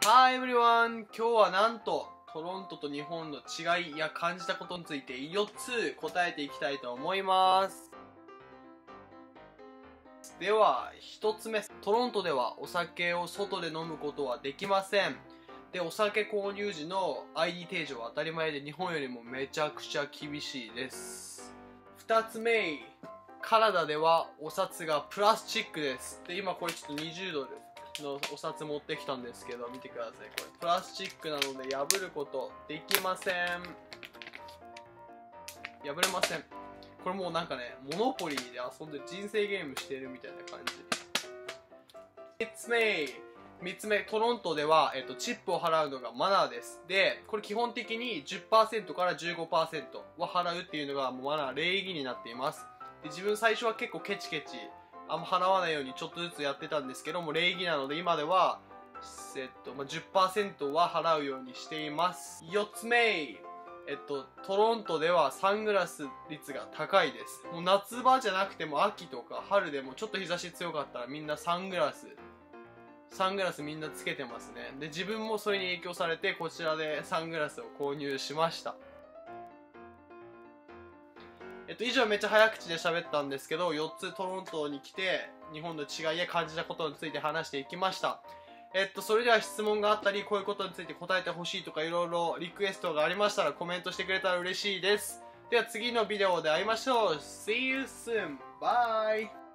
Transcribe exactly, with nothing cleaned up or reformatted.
Hi everyone! 今日はなんとトロントと日本の違いや感じたことについてよっつ答えていきたいと思います。ではひとつめ、トロントではお酒を外で飲むことはできません。で、お酒購入時の アイディー 提示は当たり前で日本よりもめちゃくちゃ厳しいです。ふたつめ、カナダではお札がプラスチックです。で、今これちょっとにじゅうドルのお札持ってきたんですけど、見てください。これプラスチックなので破ることできません。破れません。これもうなんかね、モノポリーで遊んで人生ゲームしてるみたいな感じ。みっつめ、みっつめ、トロントでは、えっと、チップを払うのがマナーです。で、これ基本的に じゅっパーセント から じゅうごパーセント は払うっていうのがもうマナー、礼儀になっています。で、自分最初は結構ケチケチあんま払わないようにちょっとずつやってたんですけども、礼儀なので今では、えっとまあ、じゅっパーセント は払うようにしています。よっつめ、えっと、トロントではサングラス率が高いです。もう夏場じゃなくても秋とか春でもちょっと日差し強かったらみんなサングラスサングラスみんなつけてますね。で、自分もそれに影響されてこちらでサングラスを購入しました。えっと、以上めっちゃ早口で喋ったんですけど、よっつトロントに来て日本の違いや感じたことについて話していきました。えっと、それでは質問があったり、こういうことについて答えてほしいとかいろいろリクエストがありましたらコメントしてくれたら嬉しいです。では次のビデオで会いましょう。See you soon! Bye!